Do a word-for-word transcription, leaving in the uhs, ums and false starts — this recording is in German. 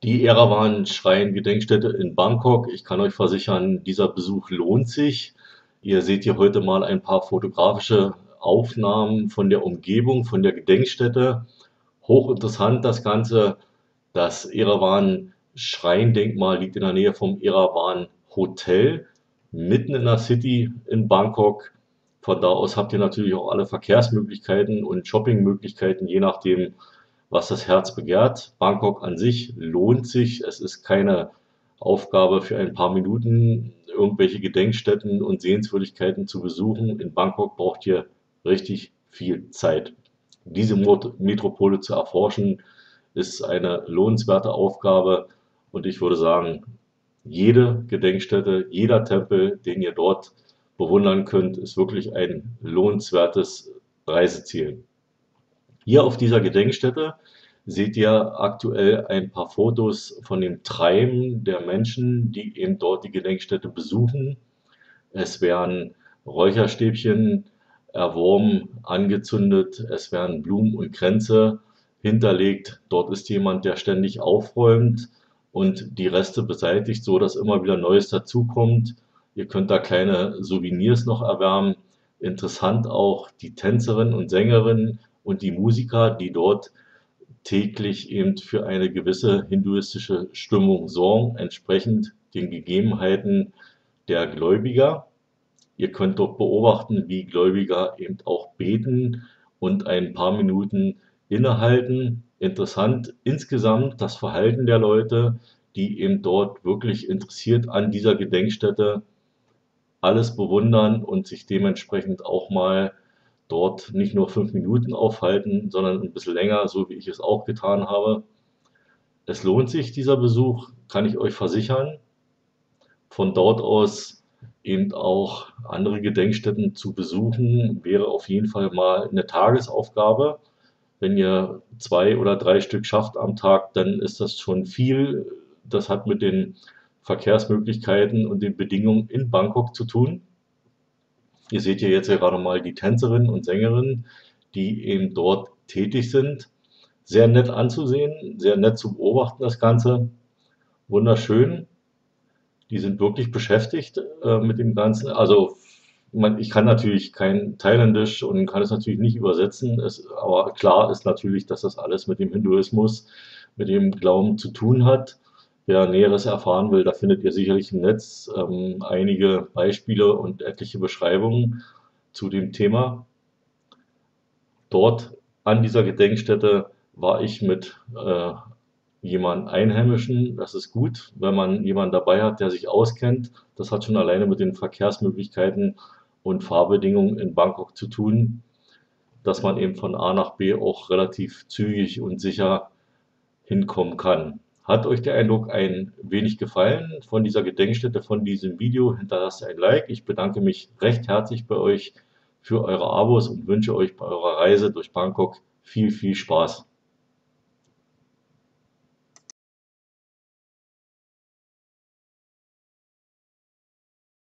Die Erawan-Schrein-Gedenkstätte in Bangkok. Ich kann euch versichern, dieser Besuch lohnt sich. Ihr seht hier heute mal ein paar fotografische Aufnahmen von der Umgebung, von der Gedenkstätte. Hochinteressant das Ganze. Das Erawan-Schreindenkmal liegt in der Nähe vom Erawan Hotel, mitten in der City in Bangkok. Von da aus habt ihr natürlich auch alle Verkehrsmöglichkeiten und Shoppingmöglichkeiten, je nachdem, was das Herz begehrt. Bangkok an sich lohnt sich. Es ist keine Aufgabe für ein paar Minuten, irgendwelche Gedenkstätten und Sehenswürdigkeiten zu besuchen. In Bangkok braucht ihr richtig viel Zeit. Diese Metropole zu erforschen, ist eine lohnenswerte Aufgabe und ich würde sagen, jede Gedenkstätte, jeder Tempel, den ihr dort bewundern könnt, ist wirklich ein lohnenswertes Reiseziel. Hier auf dieser Gedenkstätte seht ihr aktuell ein paar Fotos von dem Treiben der Menschen, die eben dort die Gedenkstätte besuchen. Es werden Räucherstäbchen erworben, angezündet, es werden Blumen und Kränze hinterlegt. Dort ist jemand, der ständig aufräumt und die Reste beseitigt, so dass immer wieder Neues dazukommt. Ihr könnt da kleine Souvenirs noch erwerben. Interessant auch die Tänzerinnen und Sängerinnen und die Musiker, die dort täglich eben für eine gewisse hinduistische Stimmung sorgen, entsprechend den Gegebenheiten der Gläubiger. Ihr könnt dort beobachten, wie Gläubiger eben auch beten und ein paar Minuten innehalten. Interessant insgesamt das Verhalten der Leute, die eben dort wirklich interessiert an dieser Gedenkstätte alles bewundern und sich dementsprechend auch mal dort nicht nur fünf Minuten aufhalten, sondern ein bisschen länger, so wie ich es auch getan habe. Es lohnt sich, dieser Besuch, kann ich euch versichern. Von dort aus eben auch andere Gedenkstätten zu besuchen, wäre auf jeden Fall mal eine Tagesaufgabe. Wenn ihr zwei oder drei Stück schafft am Tag, dann ist das schon viel. Das hat mit den Verkehrsmöglichkeiten und den Bedingungen in Bangkok zu tun. Ihr seht hier jetzt gerade mal die Tänzerinnen und Sängerinnen, die eben dort tätig sind. Sehr nett anzusehen, sehr nett zu beobachten das Ganze. Wunderschön. Die sind wirklich beschäftigt äh, mit dem Ganzen. Also man, ich kann natürlich kein Thailändisch und kann es natürlich nicht übersetzen. Es, aber klar ist natürlich, dass das alles mit dem Hinduismus, mit dem Glauben zu tun hat. Wer Näheres erfahren will, da findet ihr sicherlich im Netz ähm, einige Beispiele und etliche Beschreibungen zu dem Thema. Dort an dieser Gedenkstätte war ich mit äh, jemand Einheimischen. Das ist gut, wenn man jemanden dabei hat, der sich auskennt. Das hat schon alleine mit den Verkehrsmöglichkeiten und Fahrbedingungen in Bangkok zu tun, dass man eben von A nach B auch relativ zügig und sicher hinkommen kann. Hat euch der Eindruck ein wenig gefallen von dieser Gedenkstätte, von diesem Video? Hinterlasst ein Like. Ich bedanke mich recht herzlich bei euch für eure Abos und wünsche euch bei eurer Reise durch Bangkok viel, viel Spaß.